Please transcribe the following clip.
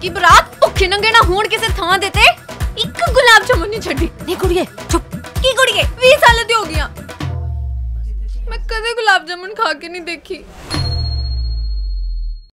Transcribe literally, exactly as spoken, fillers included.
की बरात भुखे नंगे ना होण किसे थां दे ते एक गुलाब जामुन नहीं छड्डी। नहीं कुड़िए चुप। की कुड़िए बीस साल दी हो गईयां, मैं कदे गुलाब जामुन खा के नहीं देखी।